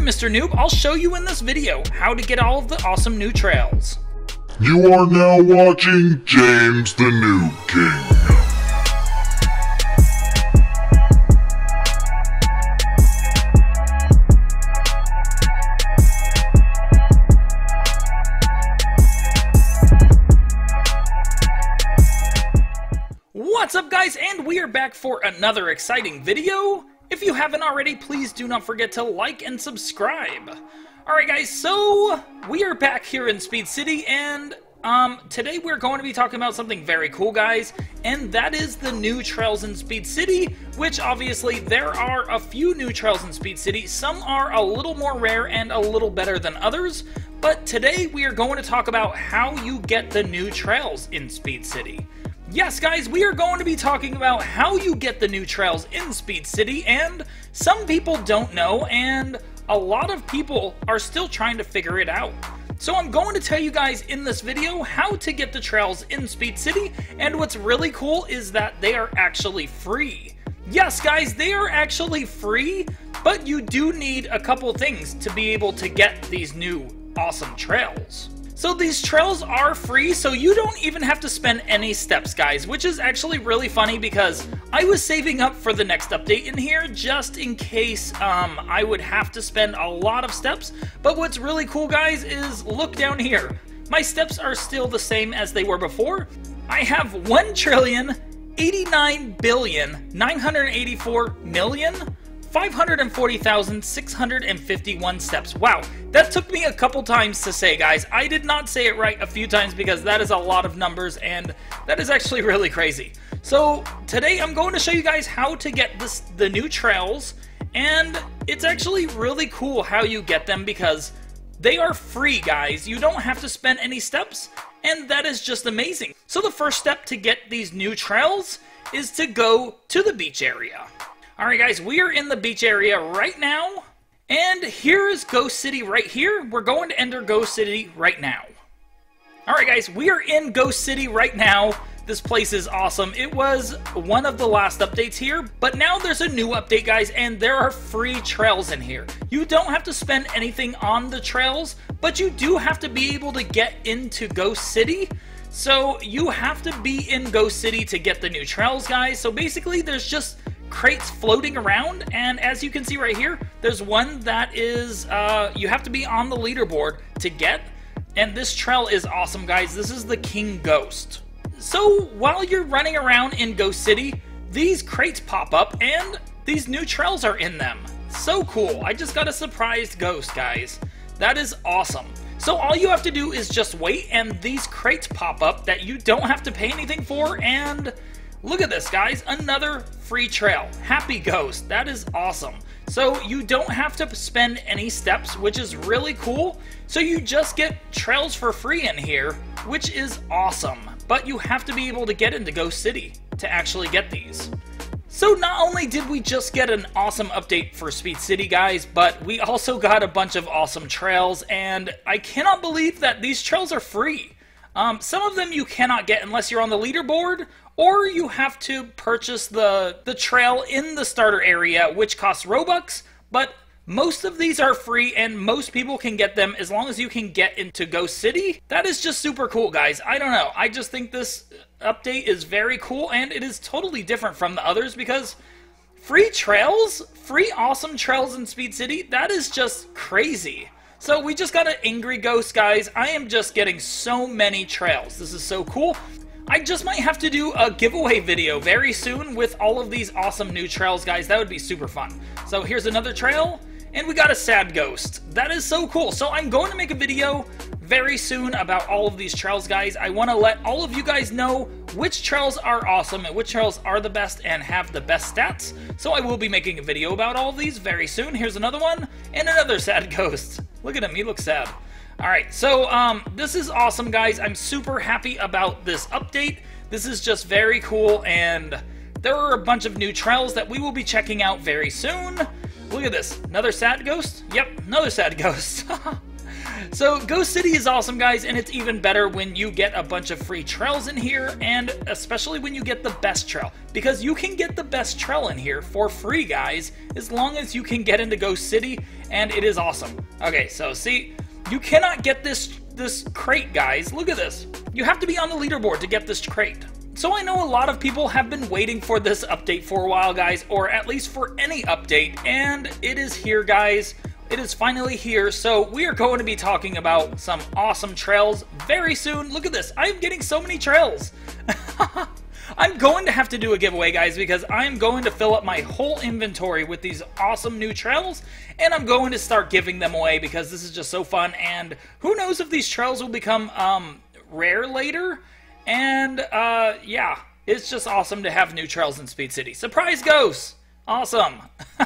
Mr. Noob. I'll show you in this video how to get all of the awesome new trails. You are now watching James the Noob King. What's up, guys, and we are back for another exciting video. If you haven't already, please do not forget to like and subscribe. Alright guys, so we are back here in Speed City, and today we're going to be talking about something very cool, guys, and that is the new trails in Speed City, which obviously there are a few new trails in Speed City. Some are a little more rare and a little better than others, but today we are going to talk about how you get the new trails in Speed City. Yes, guys, we are going to be talking about how you get the new trails in Speed City, and some people don't know, and a lot of people are still trying to figure it out. So I'm going to tell you guys in this video how to get the trails in Speed City, and what's really cool is that they are actually free. Yes, guys, they are actually free, but you do need a couple things to be able to get these new awesome trails. So these trails are free, so you don't even have to spend any steps, guys, which is actually really funny because I was saving up for the next update in here just in case I would have to spend a lot of steps. But what's really cool, guys, is look down here. My steps are still the same as they were before. I have 1,089,984,540,651 steps. Wow, that took me a couple times to say, guys. I did not say it right a few times because that is a lot of numbers, and that is actually really crazy. So today I'm going to show you guys how to get the new trails, and it's actually really cool how you get them because they are free, guys. You don't have to spend any steps, and that is just amazing. So the first step to get these new trails is to go to the beach area. Alright guys, we are in the beach area right now, and here is Ghost City right here. We're going to enter Ghost City right now. Alright guys, we are in Ghost City right now. This place is awesome. It was one of the last updates here, but now there's a new update, guys, and there are free trails in here. You don't have to spend anything on the trails, but you do have to be able to get into Ghost City. So you have to be in Ghost City to get the new trails, guys. So basically there's just crates floating around, and as you can see right here, there's one that is you have to be on the leaderboard to get, and this trail is awesome, guys. This is the King Ghost. So while you're running around in Ghost City, these crates pop up and these new trails are in them. So cool. I just got a surprised ghost, guys. That is awesome. So all you have to do is just wait, and these crates pop up that you don't have to pay anything for, and look at this, guys, another free trail. Happy Ghost. That is awesome. So you don't have to spend any steps, which is really cool. So you just get trails for free in here, which is awesome. But you have to be able to get into Ghost City to actually get these. So not only did we just get an awesome update for Speed City, guys, but we also got a bunch of awesome trails, and I cannot believe that these trails are free. Some of them you cannot get unless you're on the leaderboard, or you have to purchase the trail in the starter area, which costs Robux, but most of these are free, and most people can get them as long as you can get into Ghost City. That is just super cool, guys. I don't know. I just think this update is very cool, and it is totally different from the others because free trails, free awesome trails in Speed City, that is just crazy. So we just got an Angry Ghost, guys. I am just getting so many trails. This is so cool. I just might have to do a giveaway video very soon with all of these awesome new trails, guys. That would be super fun. So here's another trail, and we got a sad ghost. That is so cool. So I'm going to make a video very soon about all of these trails, guys. I want to let all of you guys know which trails are awesome and which trails are the best and have the best stats. So I will be making a video about all of these very soon. Here's another one, and another sad ghost. Look at him, he looks sad. Alright, so this is awesome, guys. I'm super happy about this update. This is just very cool, and there are a bunch of new trails that we will be checking out very soon. Look at this, another sad ghost? Yep, another sad ghost. So Ghost City is awesome, guys, and it's even better when you get a bunch of free trails in here, and especially when you get the best trail, because you can get the best trail in here for free, guys, as long as you can get into Ghost City, and it is awesome. Okay, so see, you cannot get this crate, guys. Look at this. You have to be on the leaderboard to get this crate. So I know a lot of people have been waiting for this update for a while, guys, or at least for any update, and it is here, guys. It is finally here, so we are going to be talking about some awesome trails very soon. Look at this. I'm getting so many trails. I'm going to have to do a giveaway, guys, because I'm going to fill up my whole inventory with these awesome new trails, and I'm going to start giving them away because this is just so fun, and who knows if these trails will become rare later. And, yeah, it's just awesome to have new trails in Speed City. Surprise ghosts! Awesome!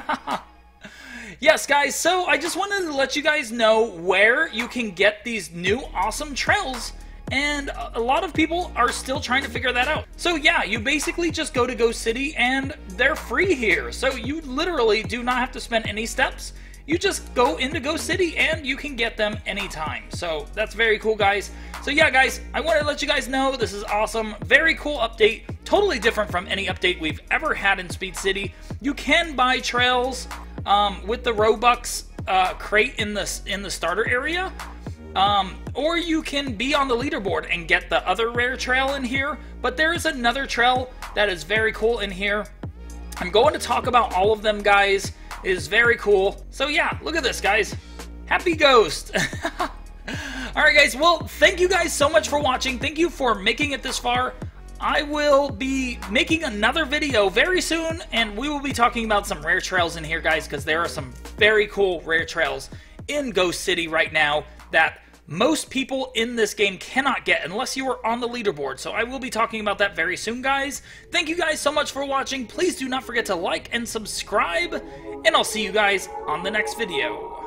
Yes, guys, so I just wanted to let you guys know where you can get these new awesome trails, and a lot of people are still trying to figure that out. So yeah, you basically just go to Ghost City, and they're free here. So you literally do not have to spend any steps. You just go into Ghost City and you can get them anytime. So that's very cool, guys. So yeah, guys, I wanted to let you guys know this is awesome. Very cool update. Totally different from any update we've ever had in Speed City. You can buy trails with the Robux crate in the starter area. Or you can be on the leaderboard and get the other rare trail in here. But there is another trail that is very cool in here. I'm going to talk about all of them, guys. It is very cool. So yeah, look at this, guys. Happy Ghost. Alright, guys. Well, thank you guys so much for watching. Thank you for making it this far. I will be making another video very soon, and we will be talking about some rare trails in here, guys, because there are some very cool rare trails in Ghost City right now that most people in this game cannot get unless you are on the leaderboard. So I will be talking about that very soon, guys. Thank you guys so much for watching. Please do not forget to like and subscribe, and I'll see you guys on the next video.